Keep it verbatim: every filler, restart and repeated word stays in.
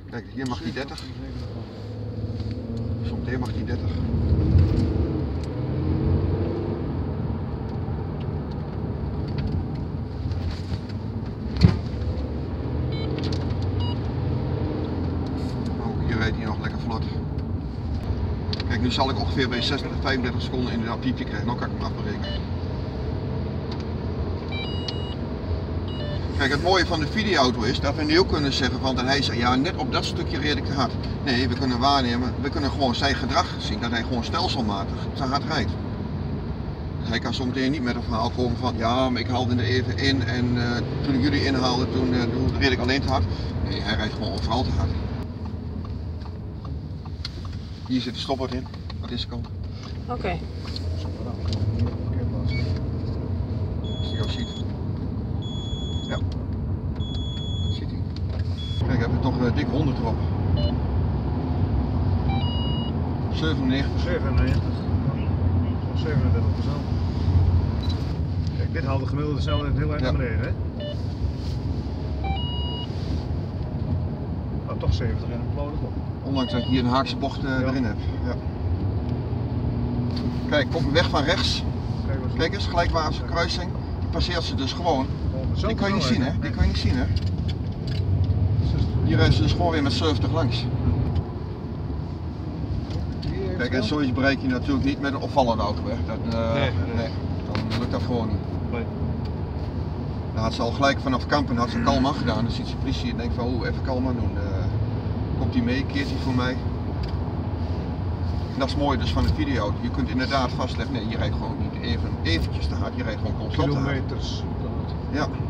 Kijk, hier mag hij dertig. Zometeen mag hij dertig. Oh, hier rijdt hij nog lekker vlot. Kijk, nu zal ik ongeveer bij zestig, vijfendertig seconden in een piepje krijgen. Dan kan ik hem afberekenen. Kijk, het mooie van de videoauto is dat we nu ook kunnen zeggen van dat hij zegt, ja, net op dat stukje reed ik te hard. Nee, we kunnen waarnemen, we kunnen gewoon zijn gedrag zien, dat hij gewoon stelselmatig te hard rijdt. Dus hij kan zometeen niet met een verhaal komen van, ja, maar ik haalde er even in en uh, toen ik jullie inhaalde, toen, uh, toen reed ik alleen te hard. Nee, hij rijdt gewoon overal te hard. Hier zit de stopbord in, aan deze kant. Oké. Okay. Als je jou ziet. Ja, dat ziet hij. Kijk, ik heb er toch uh, dik honderd erop. zevenennegentig. zevenennegentig. zevenendertig procent. Kijk, dit haalt de gemiddelde snelheid heel erg naar beneden, hè? Nou, toch zeventig in een blauwe kop. Ondanks dat ik hier een haakse bocht uh, ja. erin heb. Ja. Kijk, kom weg van rechts. Kijk, Kijk eens, gelijkwaardige kruising. Die passeert ze dus gewoon. Die kan je niet zien, hè? Die kan je niet zien, hè? Hier rijden ze dus gewoon weer met zeventig langs. Kijk, en zoiets bereik je natuurlijk niet met een opvallende auto, hè? Dat, uh, nee, nee. nee, dan lukt dat gewoon niet. Nee. Dan had ze al gelijk vanaf Kampen had ze kalm gedaan. Dan ziet ze de politie en denkt van, oh, even kalm aan doen. Uh, komt hij mee, keert hij voor mij. En dat is mooi dus van de videoauto. Je kunt inderdaad vastleggen, nee, je rijdt gewoon niet even eventjes te hard, je rijdt gewoon constant te hard. Kilometers. Ja.